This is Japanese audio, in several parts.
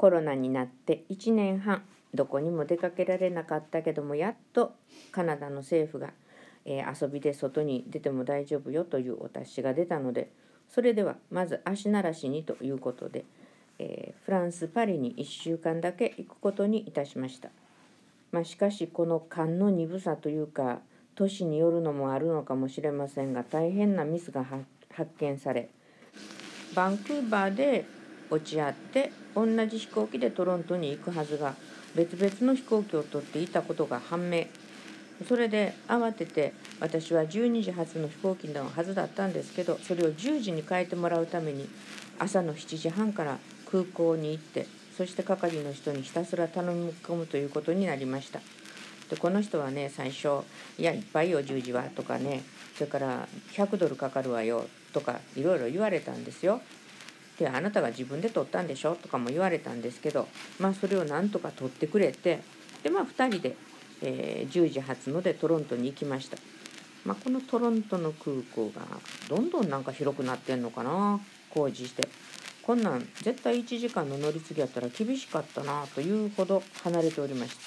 コロナになって1年半、どこにも出かけられなかったけども、やっとカナダの政府が、遊びで外に出ても大丈夫よというお達しが出たので、それではまず足慣らしにということで、フランス・パリに1週間だけ行くことにいたしました。しかしこの勘の鈍さというか、年によるのもあるのかもしれませんが、大変なミスが発見され、バンクーバーで落ち合って同じ飛行機でトロントに行くはずが別々の飛行機を取っていたことが判明。それで慌てて、私は12時発の飛行機のはずだったんですけど、それを10時に変えてもらうために朝の7時半から空港に行って、そして係の人にひたすら頼み込むということになりました。でこの人はね、最初いやいっぱいよ10時はとかね、それから100ドルかかるわよとかいろいろ言われたんですよ。であなたが自分で取ったんでしょとかも言われたんですけど、それをなんとか取ってくれて、で2人で、10時発のでトロントに行きました。このトロントの空港がどんどんなんか広くなってんのかな、工事して。こんなん絶対1時間の乗り継ぎやったら厳しかったなというほど離れておりました。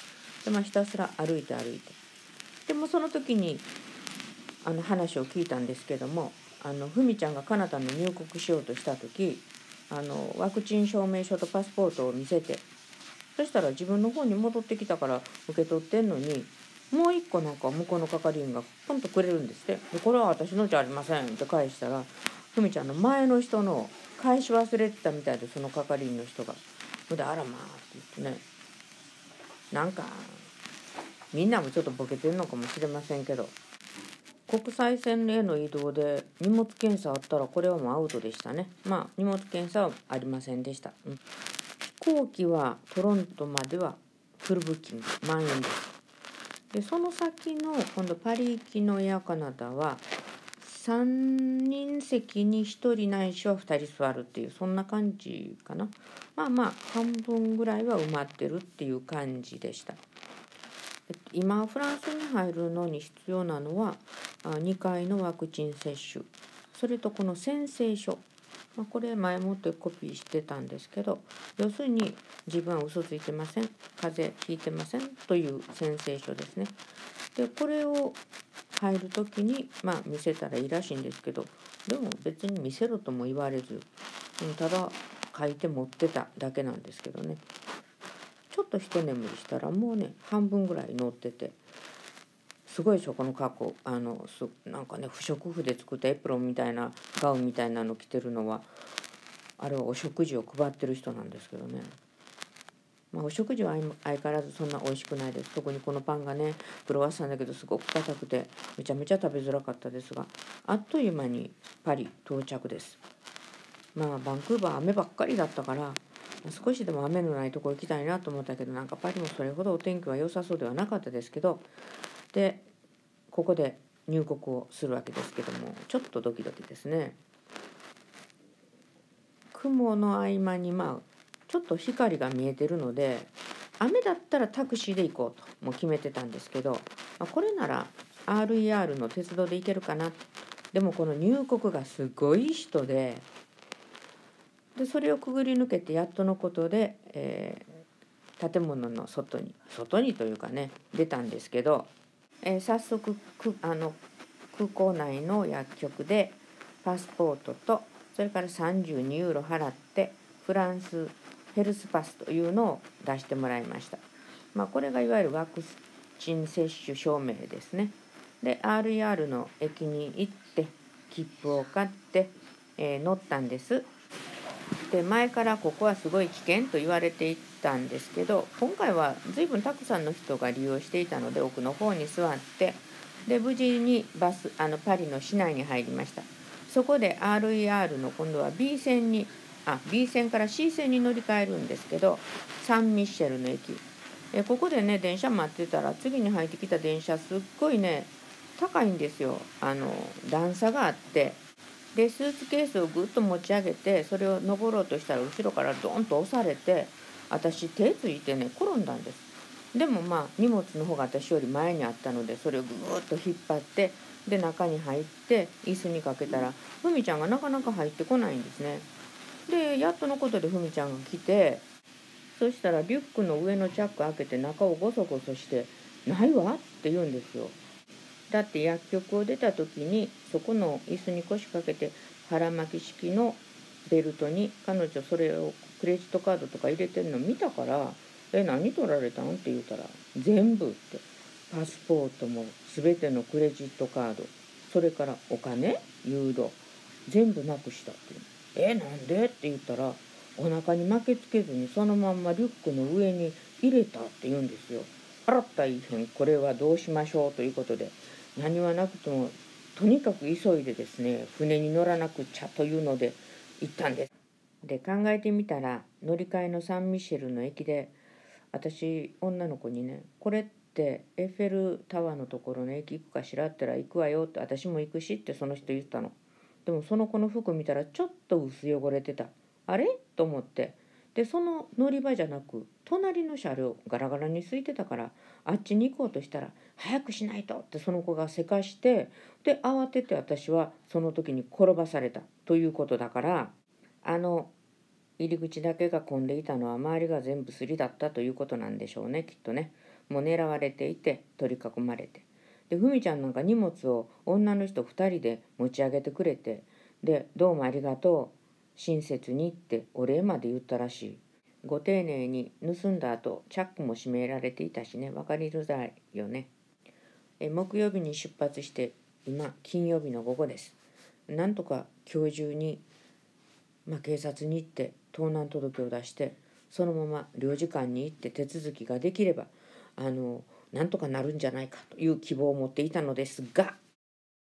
でひたすら歩いて、でもその時に話を聞いたんですけども、ふみちゃんがカナダに入国しようとした時、ワクチン証明書とパスポートを見せて、そしたら自分の方に戻ってきたから受け取ってんのに、もう一個なんか向こうの係員がポンとくれるんですって。でこれは私のじゃありませんって返したら、ふみちゃんの前の人の返し忘れてたみたいで、その係員の人が。であらまあって言ってね、なんかみんなもちょっとボケてるのかもしれませんけど、国際線への移動で荷物検査あったらこれはもうアウトでしたね。荷物検査はありませんでした。飛行機はトロントまではフルブッキング満員です。でその先の今度パリ行きのエアカナダは3人席に1人ないしは2人座るっていう、そんな感じかな。半分ぐらいは埋まってるっていう感じでした。今フランスに入るのに必要なのは2回のワクチン接種、それとこの宣誓書、これ前もってコピーしてたんですけど、要するに自分は嘘ついてません、風邪ひいてませんという宣誓書ですね。でこれを入る時に見せたらいいらしいんですけど、でも別に見せろとも言われず、ただ書いて持ってただけなんですけどね。ちょっと一眠りしたらもうね半分ぐらい乗ってて、すごいそこの格好、なんかね不織布で作ったエプロンみたいなガウンみたいなの着てるのは、あれはお食事を配ってる人なんですけどね。お食事は相変わらずそんな美味しくないです。特にこのパンがねクロワッサンだけどすごく硬くてめちゃめちゃ食べづらかったですが、あっという間にパリ到着です。バンクーバー雨ばっかりだったから少しでも雨のないところ行きたいなと思ったけど、なんかパリもそれほどお天気は良さそうではなかったですけど、でここで入国をするわけですけども、ちょっとドキドキですね。雲の合間にちょっと光が見えてるので、雨だったらタクシーで行こうともう決めてたんですけど、これなら RER の鉄道で行けるかな。でもこの入国がすごい人で、それをくぐり抜けてやっとのことで、建物の外にというかね出たんですけど、早速空港内の薬局でパスポートと、それから32ユーロ払ってフランスヘルスパスというのを出してもらいました。これがいわゆるワクチン接種証明ですね。で RER の駅に行って切符を買って、乗ったんです。で前からここはすごい危険と言われていたんですけど、今回は随分たくさんの人が利用していたので奥の方に座って、で無事にパリの市内に入りました。そこで RER の今度は B 線から C 線に乗り換えるんですけど、サンミッシェルの駅、ここでね電車待ってたら次に入ってきた電車すっごいね高いんですよ。段差があって、でスーツケースをぐっと持ち上げてそれを登ろうとしたら後ろからドーンと押されて、私手ついてね転んだんです。でも荷物の方が私より前にあったので、それをぐーっと引っ張って、で中に入って椅子にかけたらふみちゃんがなかなか入ってこないんですね。でやっとのことでふみちゃんが来て、 そしたらリュックの上のチャック開けて中をゴソゴソして「ないわ」って言うんですよ。だって薬局を出た時にそこの椅子に腰掛けて腹巻き式のベルトに彼女それをクレジットカードとか入れてるの見たから「え、何取られたん？」って言うたら「全部」って。パスポートも全てのクレジットカード、それからお金、ユーロ、全部なくしたっていう。なんでって言ったら、お腹に巻きつけずにそのまんまリュックの上に入れたって言うんですよ。払ったいへん、これはどうしましょうということで、何はなくともとにかく急いでですね、船に乗らなくちゃというので行ったんです。で考えてみたら、乗り換えのサンミシェルの駅で私女の子にね「これってエッフェルタワーのところの駅行くかしら?」って言ったら「行くわよ」って「私も行くし」ってその人言ったの。でもその子の服見たらちょっと薄汚れてた。あれと思って、でその乗り場じゃなく隣の車両ガラガラに空いてたから、あっちに行こうとしたら「早くしないと」ってその子がせかして、で慌てて私はその時に転ばされたということだから、あの入り口だけが混んでいたのは周りが全部すりだったということなんでしょうね、きっとね。もう狙われていて取り囲まれて、でふみちゃんなんか荷物を女の人2人で持ち上げてくれて、で「どうもありがとう、親切に」ってお礼まで言ったらしい。ご丁寧に盗んだ後チャックも閉められていたしね、分かりづらいよね。木曜日に出発して今金曜日の午後です。なんとか今日中に警察に行って盗難届を出して、そのまま領事館に行って手続きができればなんとかなるんじゃないかという希望を持っていたのですが、